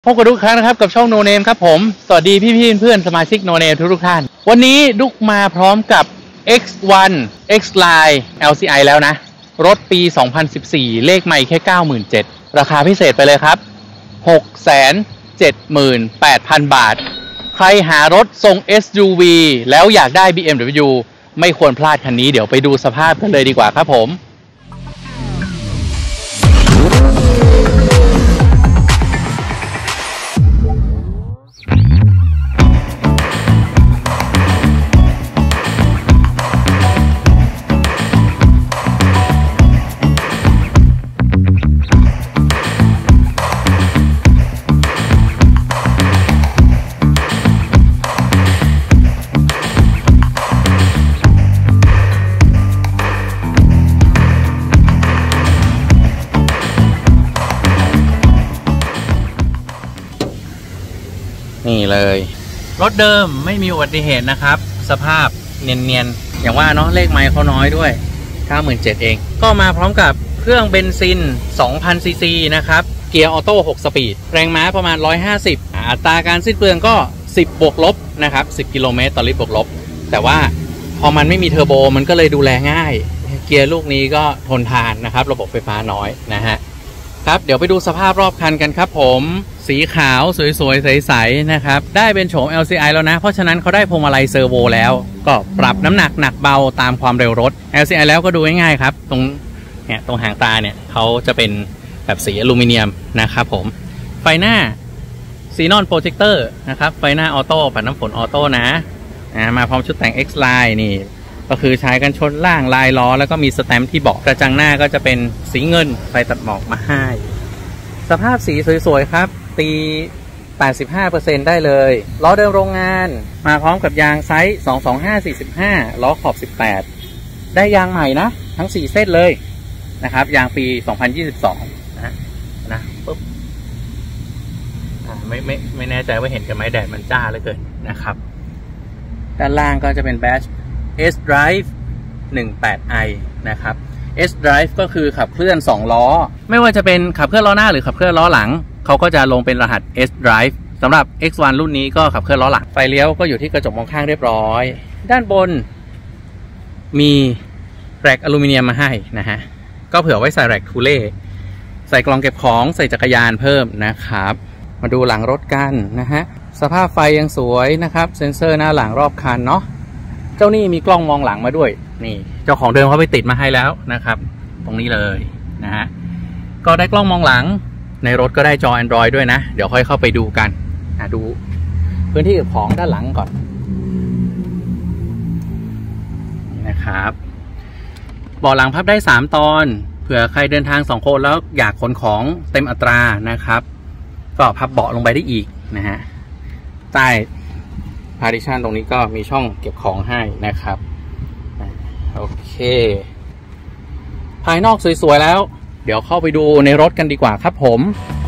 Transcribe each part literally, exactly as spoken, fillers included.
พบกันทุกครั้งนะครับกับช่อง No Name ครับผมสวัสดีพี่ๆเพื่อนสมาชิก No Name ทุกๆท่านวันนี้ดุกมาพร้อมกับ เอ็กซ์ วัน X Line แอล ซี ไอ แล้วนะรถปีสองพันสิบสี่เลขใหม่แค่ เก้าหมื่นเจ็ดพัน ราคาพิเศษไปเลยครับ หกแสนเจ็ดหมื่นแปดพัน บาทใครหารถทรง เอส ยู วี แล้วอยากได้ บี เอ็ม ดับเบิลยู ไม่ควรพลาดคันนี้เดี๋ยวไปดูสภาพกันเลยดีกว่าครับผมนี่เลยรถเดิมไม่มีอุบัติเหตุนะครับสภาพเนียนๆอย่างว่าเนาะเลขไมล์เขาน้อยด้วย เก้าหมื่นเจ็ดพัน เองก็มาพร้อมกับเครื่องเบนซิน สองพัน ซี ซี นะครับเกียร์ออโต้หกสปีดแรงม้าประมาณหนึ่งร้อยห้าสิบอัตราการสิ้นเปลืองก็สิบบวกลบนะครับสิบกิโลเมตรต่อลิตรบวกลบแต่ว่าพอมันไม่มีเทอร์โบมันก็เลยดูแลง่ายเกียร์ลูกนี้ก็ทนทานนะครับระบบไฟฟ้าน้อยนะฮะครับเดี๋ยวไปดูสภาพรอบคันกันครับผมสีขาวสวยๆใสๆนะครับได้เป็นโฉม แอล ซี ไอ แล้วนะเพราะฉะนั้นเขาได้พวงมาลัยเซอร์โวแล้วก็ปรับน้ำหนักหนักเบาตามความเร็วรถ แอล ซี ไอ แล้วก็ดูง่ายๆครับตรงเนี่ยตรงหางตาเนี่ยเขาจะเป็นแบบสีอลูมิเนียมนะครับผมไฟหน้าซีนอนโปรเจคเตอร์นะครับไฟหน้าออโต้ปัดน้ำฝนออโต้นะมาพร้อมชุดแต่ง X Line นี่ก็คือใช้กันชนล่างลายล้อแล้วก็มีสแตมป์ที่เบาะกระจังหน้าก็จะเป็นสีเงินไฟตัดหมอกมาให้สภาพสีสวยๆครับตี แปดสิบห้าเปอร์เซ็นต์ ได้เลยล้อเดิมโรงงานมาพร้อมกับยางไซส์สองสองห้า สี่สิบห้าล้อขอบสิบแปดได้ยางใหม่นะทั้งสี่เส้นเลยนะครับยางปีสองพันยี่สิบสองนะนะปุ๊บไม่ไม่ไม่แน่ใจว่าเห็นกันไหมแดดมันจ้าเหลือเกินนะครับด้านล่างก็จะเป็นแบช S Drive สิบแปด ไอ นะครับ S Drive ก็คือขับเคลื่อนสองล้อไม่ว่าจะเป็นขับเคลื่อนล้อหน้าหรือขับเคลื่อนล้อหลังเขาก็จะลงเป็นรหัส S Drive สำหรับ เอ็กซ์ วัน รุ่นนี้ก็ขับเคลื่อนล้อหลังไฟเลี้ยวก็อยู่ที่กระจกมองข้างเรียบร้อยด้านบนมีแร็กอลูมิเนียมมาให้นะฮะก็เผื่อไว้ใส่แร็กทูเล่ใส่กล่องเก็บของใส่จักรยานเพิ่มนะครับมาดูหลังรถกันนะฮะสภาพไฟยังสวยนะครับเซ็นเซอร์หน้าหลังรอบคันเนาะเจ้านี่มีกล้องมองหลังมาด้วยนี่เจ้าของเดิมเขาไปติดมาให้แล้วนะครับตรงนี้เลยนะฮะก็ได้กล้องมองหลังในรถก็ได้จอ Android ด้วยนะเดี๋ยวค่อยเข้าไปดูกันดูพื้นที่เก็บของด้านหลังก่อนนี่นะครับเบาะหลังพับได้สามตอนเผื่อใครเดินทางสองคนแล้วอยากขนของเต็มอัตรานะครับก็พับเบาะลงไปได้อีกนะฮะใต้พาร์ติชันตรงนี้ก็มีช่องเก็บของให้นะครับโอเคภายนอกสวยๆแล้วเดี๋ยวเข้าไปดูในรถกันดีกว่าครับผม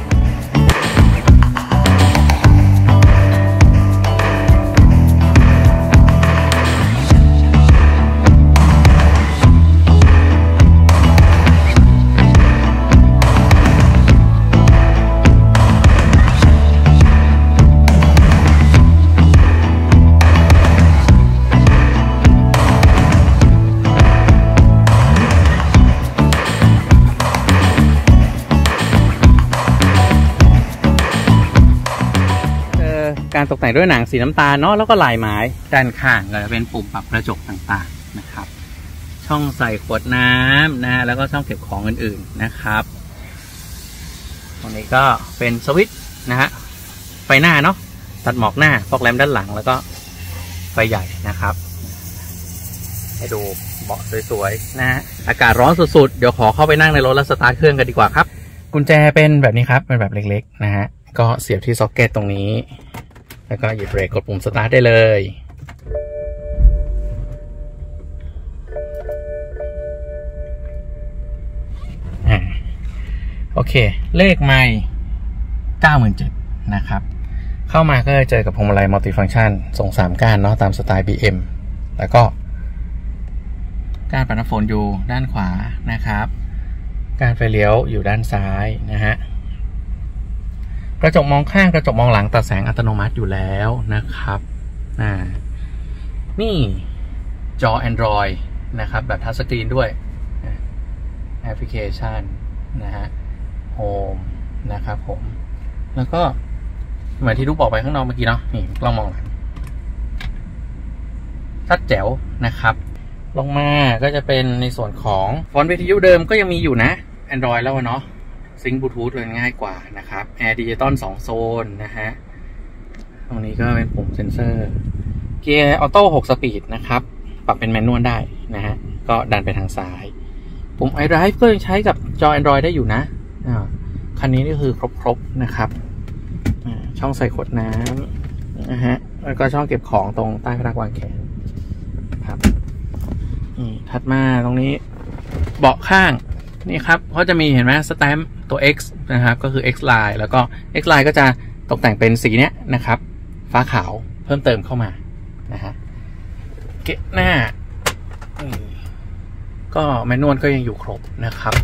การตกแต่งด้วยหนังสีน้ำตาลเนาะแล้วก็ลายไม้ด้านข้างก็จะเป็นปุ่มปรับกระจกต่างๆนะครับช่องใส่ขวดน้ำนะแล้วก็ช่องเก็บของอื่นๆนะครับตรงนี้ก็เป็นสวิตช์นะฮะไฟหน้าเนาะตัดหมอกหน้าฟอกแลมด้านหลังแล้วก็ไฟใหญ่นะครับให้ดูเบาะสวยๆนะฮะอากาศร้อนสุดๆเดี๋ยวขอเข้าไปนั่งในรถแล้วสตาร์ทเครื่องกันดีกว่าครับกุญแจเป็นแบบนี้ครับเป็นแบบเล็กๆนะฮะก็เสียบที่ซ็อกเก็ตตรงนี้แล้วก็หยิบเบรกกดปุ่มสตาร์ทได้เลยอ่าโอเคเลขไมล์ เก้าหมื่นเจ็ดพัน นะครับเข้ามาก็จะเจอกับพวงมาลัยมัลติฟังก์ชันทรงสามก้านเนาะตามสไตล์ บี เอ็ม แล้วก็ก้านปัดน้ำฝนอยู่ด้านขวานะครับก้านไฟเลี้ยวอยู่ด้านซ้ายนะฮะกระจกมองข้างกระจกมองหลังตัดแสงอัตโนมัติอยู่แล้วนะครับอ่านี่จอ Android นะครับแบบทัชสกรีนด้วยแอปพลิเคชันนะฮะโฮมนะครับผมแล้วก็เหมือนที่ลูกบอกไปข้างนอกเมื่อกี้เนาะนี่กล้องมองหลังชัดแจ๋วนะครับลงมาก็จะเป็นในส่วนของฟอนต์วิทยุเดิมก็ยังมีอยู่นะ Android แล้วเนาะซิงค์บลูทูธเลยง่ายกว่านะครับแอร์ดิจิตอลสองโซนนะฮะตรงนี้ก็เป็นปุ่มเซ็นเซอร์เกียร์ออโต้หกสปีดนะครับปรับเป็นแมนนวลได้นะฮะก็ดันไปทางซ้ายปุ่ม iDrive ก็ยังใช้กับจอ Android ได้อยู่นะคันนี้นี่คือครบๆนะครับช่องใส่ขวดน้ำนะฮะแล้วก็ช่องเก็บของตรงใต้พนักวางแขนครับนี่ถัดมาตรงนี้เบาะข้างนี่ครับเขาจะมีเห็นไหมสแตมป์ตัว X นะครับก็คือ X line แล้วก็ X line ก็จะตกแต่งเป็นสีเนี้ยนะครับฟ้าขาวเพิ่มเติมเข้ามานะฮะเกะหน้าก็แมนนวลก็ยังอยู่ครบนะครับ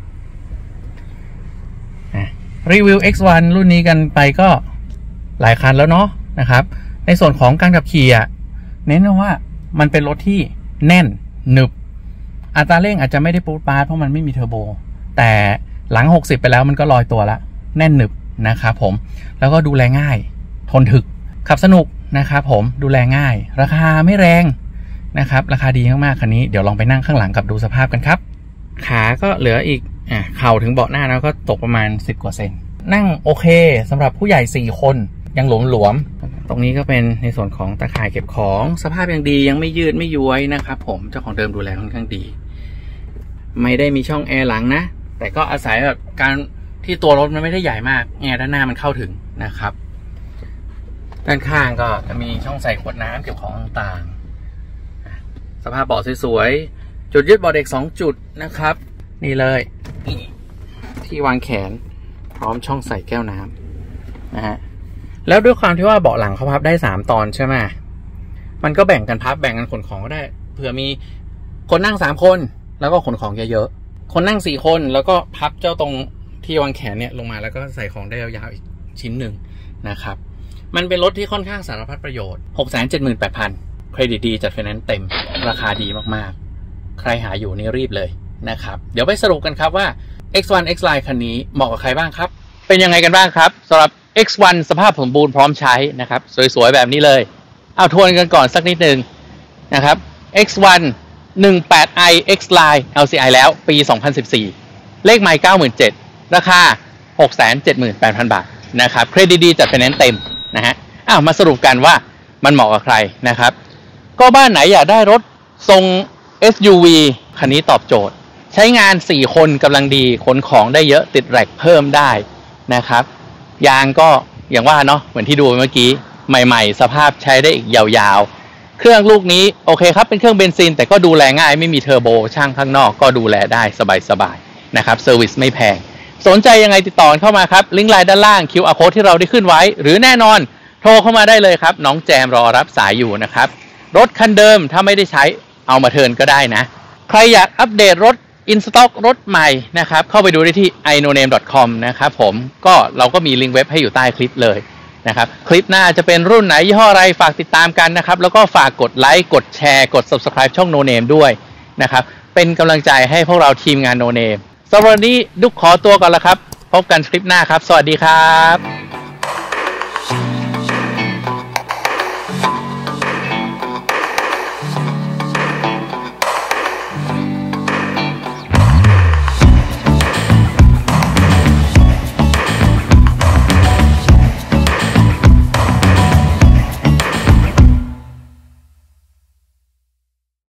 รีวิว เอ็กซ์ วัน รุ่นนี้กันไปก็หลายคันแล้วเนาะนะครับในส่วนของการขับขี่อ่ะเน้นว่ามันเป็นรถที่แน่นหนึบอัตราเร่งอาจจะไม่ได้ปูดปาดเพราะมันไม่มีเทอร์โบแต่หลังหกสิบไปแล้วมันก็ลอยตัวละแน่นหนึบนะครับผมแล้วก็ดูแลง่ายทนถึกขับสนุกนะครับผมดูแลง่ายราคาไม่แรงนะครับราคาดีมากๆคันนี้เดี๋ยวลองไปนั่งข้างหลังกับดูสภาพกันครับขาก็เหลืออีกอ่ะเข่าถึงเบาะหน้าแล้วก็ตกประมาณสิบกว่าเซนนั่งโอเคสำหรับผู้ใหญ่สี่คนยังหลวมๆตรงนี้ก็เป็นในส่วนของตะข่ายเก็บของสภาพยังดียังไม่ยืดไม่ย้วยนะครับผมเจ้าของเดิมดูแลค่อนข้างดีไม่ได้มีช่องแอร์หลังนะแต่ก็อาศัยแบบการที่ตัวรถมันไม่ได้ใหญ่มากแอร์ด้านหน้ามันเข้าถึงนะครับด้านข้างก็จะมีช่องใส่ขวดน้ำเก็บของต่างๆสภาพเบาะสวยๆจุดยึดเบาะเด็กสองจุดนะครับนี่เลยที่วางแขนพร้อมช่องใส่แก้วน้ำนะฮะแล้วด้วยความที่ว่าเบาะหลังเขาพับได้สามตอนใช่ไหมมันก็แบ่งกันพับแบ่งกันขนของก็ได้เผื่อมีคนนั่งสามคนแล้วก็ขนของเยอะๆคนนั่งสี่คนแล้วก็พับเจ้าตรงที่วางแขนเนี่ยลงมาแล้วก็ใส่ของได้ยาวๆอีกชิ้นหนึ่งนะครับมันเป็นรถที่ค่อนข้างสารพัดประโยชน์ หกแสนเจ็ดหมื่นแปดพัน เครดิตดีจัดไฟแนนซ์เต็มราคาดีมากๆใครหาอยู่นี่รีบเลยนะครับเดี๋ยวไปสรุปกันครับว่า เอ็กซ์ วัน X Line คันนี้เหมาะกับใครบ้างครับเป็นยังไงกันบ้างครับสำหรับ เอ็กซ์ วัน สภาพสมบูรณ์พร้อมใช้นะครับสวยๆแบบนี้เลยเอาทวนกันก่อนสักนิดนึงนะครับ เอ็กซ์ วัน สิบแปดไอ X Line แอล ซี ไอ แล้วปีสองพันสิบสี่เลขไมล์ เก้าหมื่นเจ็ดพัน ราคา หกแสนเจ็ดหมื่นแปดพัน บาทนะครับเครดิตดีจัดไฟแนนซ์เต็มนะฮะอ้าวมาสรุปกันว่ามันเหมาะกับใครนะครับก็บ้านไหนอยากได้รถทรง เอส ยู วี คันนี้ตอบโจทย์ใช้งานสี่คนกำลังดีขนของได้เยอะติดแร็คเพิ่มได้นะครับยางก็อย่างว่าเนาะเหมือนที่ดูเมื่อกี้ใหม่ๆสภาพใช้ได้อีกยาวๆเครื่องลูกนี้โอเคครับเป็นเครื่องเบนซินแต่ก็ดูแลง่ายไม่มีเทอร์โบช่างข้างนอกก็ดูแลได้สบายๆนะครับเซอร์วิสไม่แพงสนใจยังไงติดต่อเข้ามาครับลิงก์ไลน์ด้านล่าง คิว อาร์ Code ที่เราได้ขึ้นไว้หรือแน่นอนโทรเข้ามาได้เลยครับน้องแจมรอรับสายอยู่นะครับรถคันเดิมถ้าไม่ได้ใช้เอามาเทิร์นก็ได้นะใครอยากอัปเดตรถอินสต็อกรถใหม่นะครับเข้าไปดูได้ที่ ไอ โน เนม ดอท คอม นะครับผมก็เราก็มีลิงก์เว็บให้อยู่ใต้คลิปเลยนะครับคลิปหน้าจะเป็นรุ่นไหนยี่ห้ออะไรฝากติดตามกันนะครับแล้วก็ฝากกดไลค์กดแชร์กด ซับสไครบ์ ช่อง No Name ด้วยนะครับเป็นกำลังใจให้พวกเราทีมงาน No Name สำหรับวันนี้ดุ๊กขอตัวก่อนละครับพบกันคลิปหน้าครับสวัสดีครับ